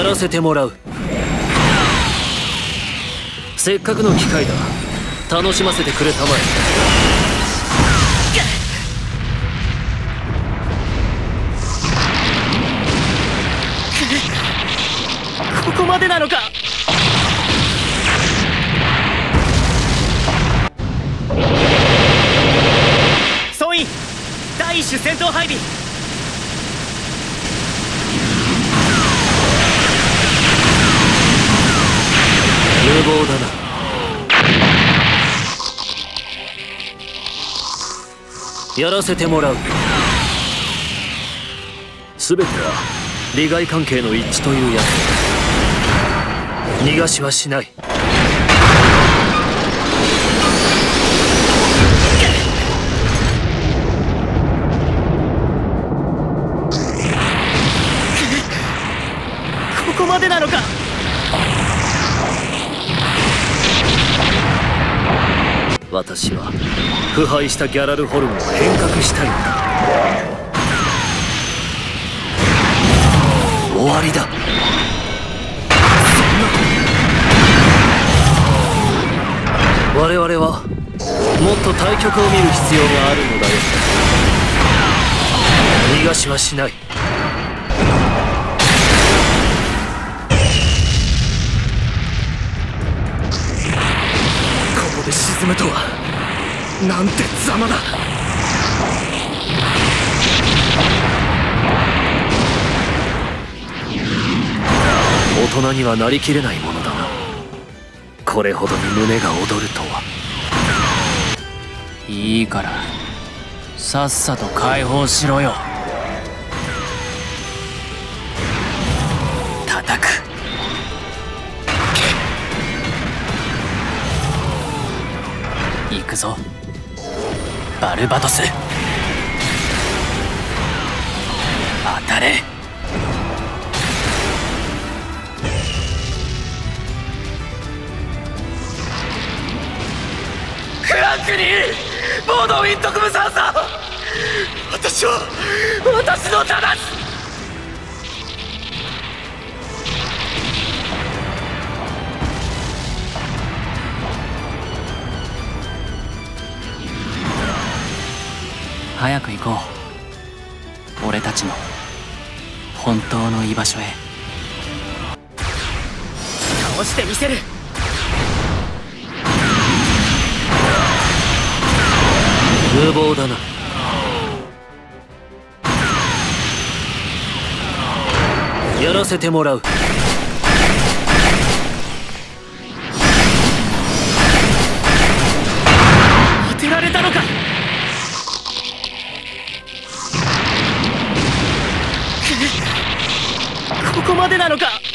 やらせてもらう。せっかくの機会だ。楽しませてくれたまえ。 ここまでなのか。総員第一種戦闘配備。 無謀だな。やらせてもらう。全ては利害関係の一致というやつ。逃がしはしない。 ここまでなのか。 私は腐敗したギャラルホルムを変革したいんだ。終わりだ。我々はもっと対局を見る必要があるのだよ。逃がしはしない。 ここで沈むとはなんてざまだ。 大人にはなりきれないものだな。これほどに胸が躍るとは。 いいからさっさと解放しろよ。叩く。行くぞバルバトス。当たれ。 フランクにボードウィン特務さんさん、私は私の正す。 早く行こう。俺たちの本当の居場所へ。 倒してみせる。 無謀だな。やらせてもらう。 当てられたのか。ここまでなのか。